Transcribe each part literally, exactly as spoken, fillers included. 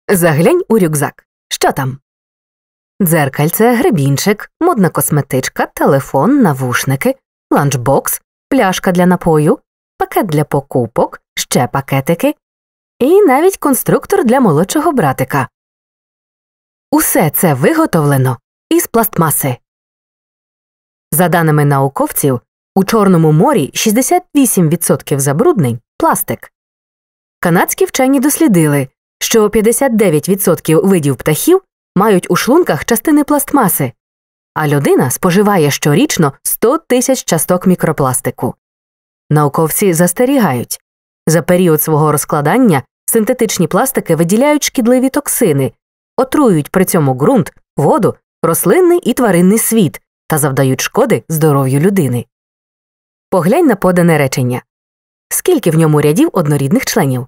Заглянь у рюкзак. Що там? Дзеркальце, гребінчик, модна косметичка, телефон, навушники, ланчбокс, пляшка для напою, пакет для покупок, ще пакетики і навіть конструктор для молодшого братика. Усе це виготовлено із пластмаси. За даними науковців, у Чорному морі шістдесят вісім відсотків забруднень – пластик. Канадські вчені дослідили, що п'ятдесят дев'ять відсотків видів птахів мають у шлунках частини пластмаси, а людина споживає щорічно сто тисяч часток мікропластику. Науковці застерігають, за період свого розкладання синтетичні пластики виділяють шкідливі токсини, отруюють при цьому ґрунт, воду, рослинний і тваринний світ та завдають шкоди здоров'ю людини. Поглянь на подане речення. Скільки в ньому рядів однорідних членів?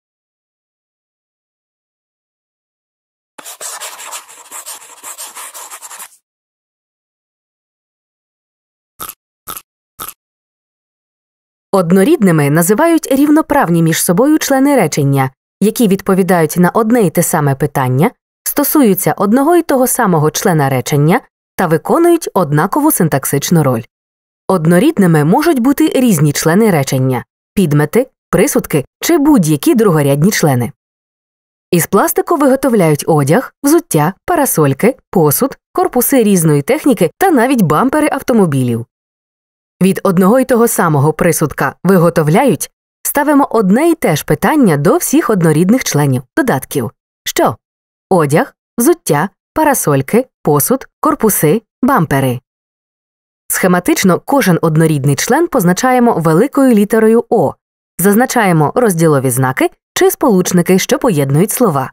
Однорідними називають рівноправні між собою члени речення, які відповідають на одне й те саме питання, стосуються одного й того самого члена речення та виконують однакову синтаксичну роль. Однорідними можуть бути різні члени речення – підмети, присудки чи будь-які другорядні члени. Із пластику виготовляють одяг, взуття, парасольки, посуд, корпуси різної техніки та навіть бампери автомобілів. Від одного й того самого присудка «виготовляють» ставимо одне й те ж питання до всіх однорідних членів, додатків. Що? Одяг, взуття, парасольки, посуд, корпуси, бампери. Схематично кожен однорідний член позначаємо великою літерою «О», зазначаємо розділові знаки чи сполучники, що поєднують слова.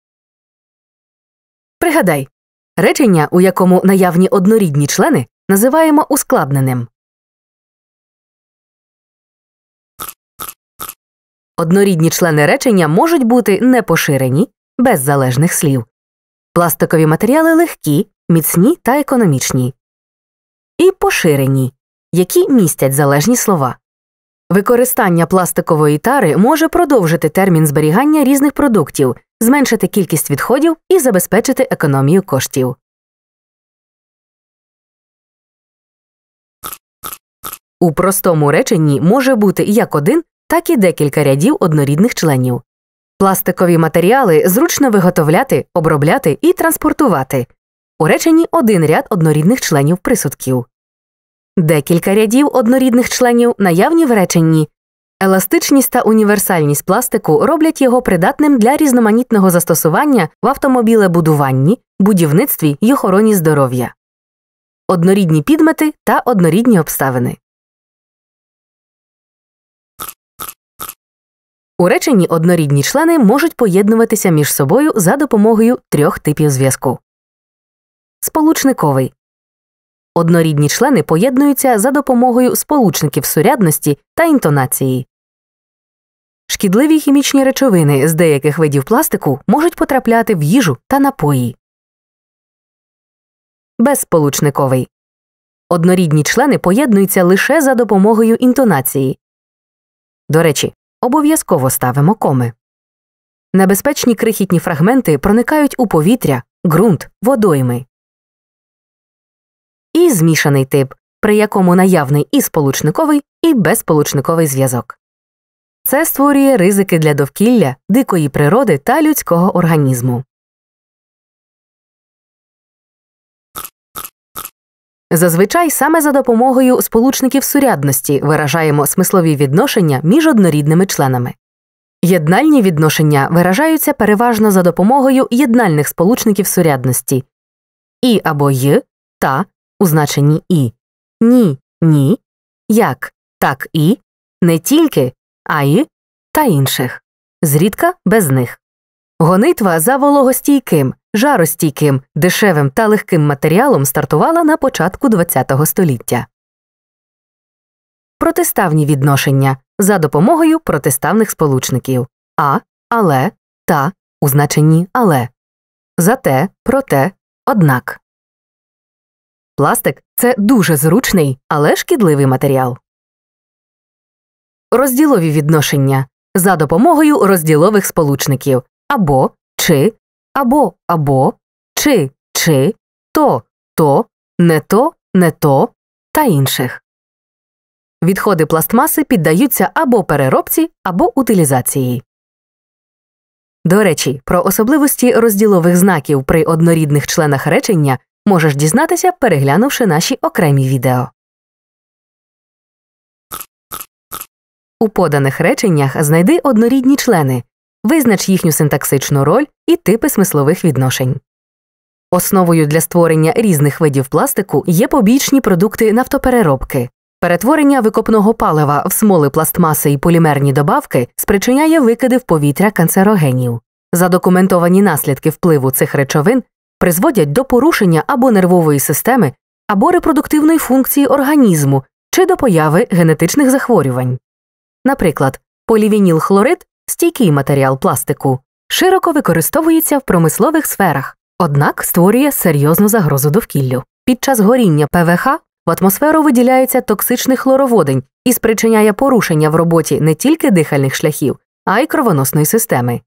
Пригадай, речення, у якому наявні однорідні члени, називаємо ускладненим. Однорідні члени речення можуть бути непоширені, без залежних слів. Пластикові матеріали легкі, міцні та економічні. І поширені, які містять залежні слова. Використання пластикової тари може продовжити термін зберігання різних продуктів, зменшити кількість відходів і забезпечити економію коштів. У простому реченні може бути як один, так і декілька рядів однорідних членів. Пластикові матеріали зручно виготовляти, обробляти і транспортувати. У реченні один ряд однорідних членів присудків. Декілька рядів однорідних членів наявні в реченні. Еластичність та універсальність пластику роблять його придатним для різноманітного застосування в автомобілебудуванні, будівництві й охороні здоров'я. Однорідні підмети та однорідні обставини. У реченні однорідні члени можуть поєднуватися між собою за допомогою трьох типів зв'язку. Сполучниковий. Однорідні члени поєднуються за допомогою сполучників сурядності та інтонації. Шкідливі хімічні речовини з деяких видів пластику можуть потрапляти в їжу та напої. Безсполучниковий. Однорідні члени поєднуються лише за допомогою інтонації. До речі, обов'язково ставимо коми. Небезпечні крихітні фрагменти проникають у повітря, ґрунт, водойми. І змішаний тип, при якому наявний і сполучниковий, і безсполучниковий зв'язок. Це створює ризики для довкілля, дикої природи та людського організму. Зазвичай саме за допомогою сполучників сурядності виражаємо смислові відношення між однорідними членами. Єднальні відношення виражаються переважно за допомогою єднальних сполучників сурядності «і» або «й», «та» у значенні «і», «ні», «ні», «як», «так» і, не тільки, а й та інших. Зрідка без них. Гонитва за вологостійким, жаростійким, дешевим та легким матеріалом стартувала на початку ХХ століття. Протиставні відношення за допомогою протиставних сполучників «а», «але», «та» у значенні «але», «зате», «проте», «однак». Пластик – це дуже зручний, але шкідливий матеріал. Розділові відношення за допомогою розділових сполучників або, чи, або або, чи чи, то то, не то не то та інших. Відходи пластмаси піддаються або переробці, або утилізації. До речі, про особливості розділових знаків при однорідних членах речення можеш дізнатися, переглянувши наші окремі відео. У поданих реченнях знайди однорідні члени, визнач їхню синтаксичну роль і типи смислових відношень. Основою для створення різних видів пластику є побічні продукти нафтопереробки. Перетворення викопного палива в смоли пластмаси і полімерні добавки спричиняє викиди в повітря канцерогенів. Задокументовані наслідки впливу цих речовин призводять до порушення або нервової системи, або репродуктивної функції організму, чи до появи генетичних захворювань. Наприклад, полівінілхлорид – стійкий матеріал пластику, широко використовується в промислових сферах, однак створює серйозну загрозу довкіллю. Під час горіння пе ве ха в атмосферу виділяється токсичний хлороводень і спричиняє порушення в роботі не тільки дихальних шляхів, а й кровоносної системи.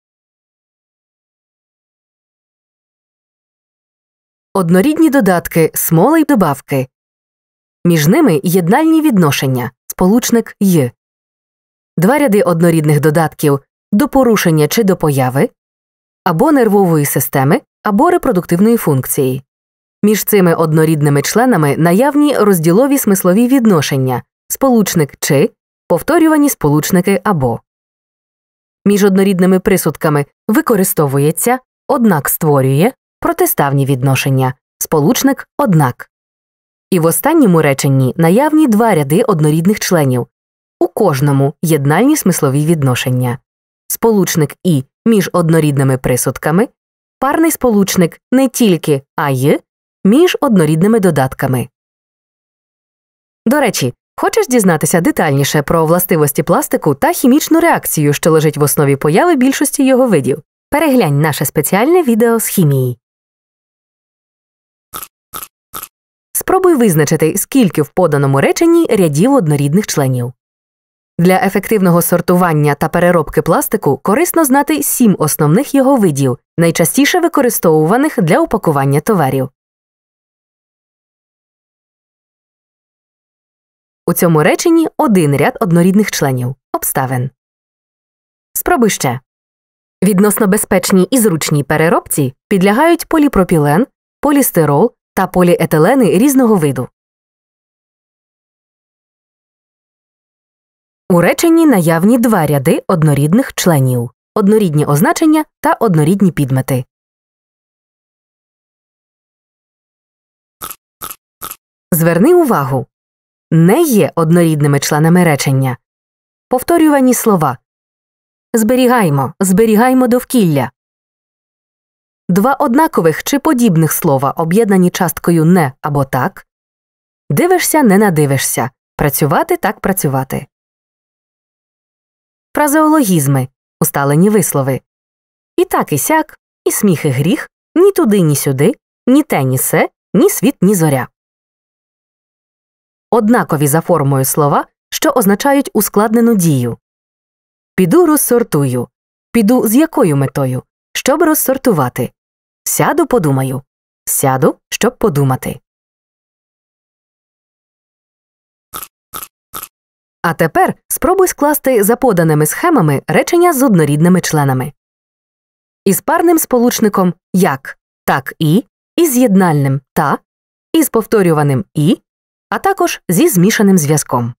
Однорідні додатки, смоли й добавки. Між ними єднальні відношення, сполучник «й». Два ряди однорідних додатків до порушення чи до появи, або нервової системи, або репродуктивної функції. Між цими однорідними членами наявні розділові смислові відношення, сполучник «чи», повторювані сполучники «або». Між однорідними присудками використовується, однак створює, протиставні відношення, сполучник «однак». І в останньому реченні наявні два ряди однорідних членів. У кожному єднальні смислові відношення. Сполучник «і» між однорідними присудками, парний сполучник не тільки «а й» між однорідними додатками. До речі, хочеш дізнатися детальніше про властивості пластику та хімічну реакцію, що лежить в основі появи більшості його видів? Переглянь наше спеціальне відео з хімії. Спробуй визначити, скільки в поданому реченні рядів однорідних членів. Для ефективного сортування та переробки пластику корисно знати сім основних його видів, найчастіше використовуваних для упакування товарів. У цьому реченні один ряд однорідних членів – обставин. Спробуй ще. Відносно безпечній і зручній переробці підлягають поліпропілен, полістирол та поліетилени різного виду. У реченні наявні два ряди однорідних членів – однорідні означення та однорідні підмети. Зверни увагу. Не є однорідними членами речення. Повторювані слова. Зберігаймо, зберігаймо довкілля. Два однакових чи подібних слова, об'єднані часткою «не» або «так». Дивишся, не надивишся. Працювати, так працювати. Фразеологізми, усталені вислови. І так, і сяк, і сміх, і гріх, ні туди, ні сюди, ні те, ні се, ні світ, ні зоря. Однакові за формою слова, що означають ускладнену дію. Піду розсортую. Піду з якою метою? Щоб розсортувати. Сяду, подумаю. Сяду, щоб подумати. А тепер спробуй скласти за поданими схемами речення з однорідними членами. Із парним сполучником «як», «так і», із з'єднальним «та», із повторюваним «і», а також зі змішаним зв'язком.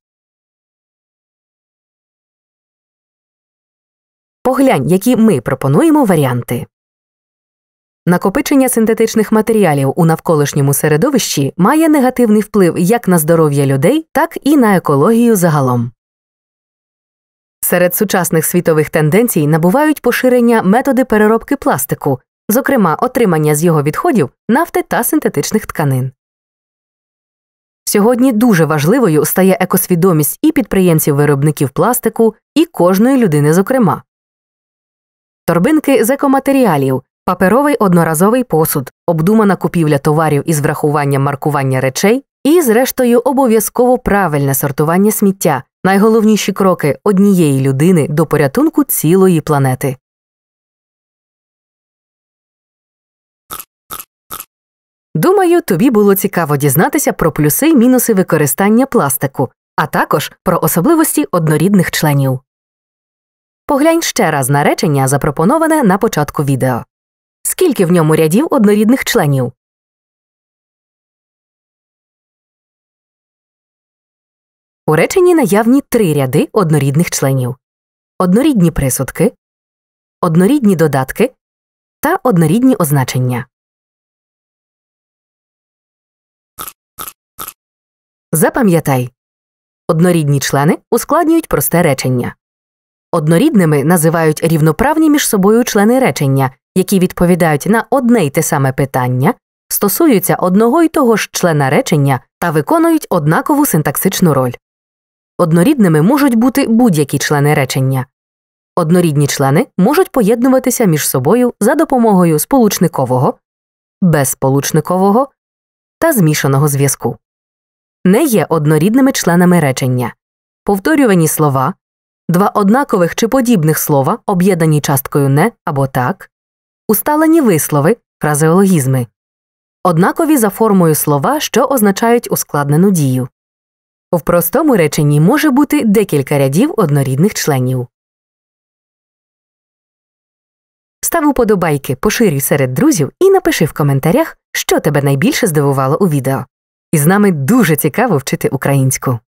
Поглянь, які ми пропонуємо варіанти. Накопичення синтетичних матеріалів у навколишньому середовищі має негативний вплив як на здоров'я людей, так і на екологію загалом. Серед сучасних світових тенденцій набувають поширення методи переробки пластику, зокрема отримання з його відходів нафти та синтетичних тканин. Сьогодні дуже важливою стає екосвідомість і підприємців-виробників пластику, і кожної людини зокрема. Торбинки з екоматеріалів, паперовий одноразовий посуд, обдумана купівля товарів із врахуванням маркування речей і, зрештою, обов'язково правильне сортування сміття – найголовніші кроки однієї людини до порятунку цілої планети. Думаю, тобі було цікаво дізнатися про плюси й мінуси використання пластику, а також про особливості однорідних членів. Поглянь ще раз на речення, запропоноване на початку відео. Скільки в ньому рядів однорідних членів? У реченні наявні три ряди однорідних членів. Однорідні присудки, однорідні додатки та однорідні означення. Запам'ятай. Однорідні члени ускладнюють просте речення. Однорідними називають рівноправні між собою члени речення, які відповідають на одне й те саме питання, стосуються одного й того ж члена речення та виконують однакову синтаксичну роль. Однорідними можуть бути будь-які члени речення. Однорідні члени можуть поєднуватися між собою за допомогою сполучникового, безсполучникового та змішаного зв'язку. Не є однорідними членами речення повторювані слова, два однакових чи подібних слова, об'єднані часткою «не» або «так», усталені вислови, фразеологізми, однакові за формою слова, що означають ускладнену дію. В простому реченні може бути декілька рядів однорідних членів. Став уподобайки, поширюй серед друзів і напиши в коментарях, що тебе найбільше здивувало у відео. І з нами дуже цікаво вчити українську.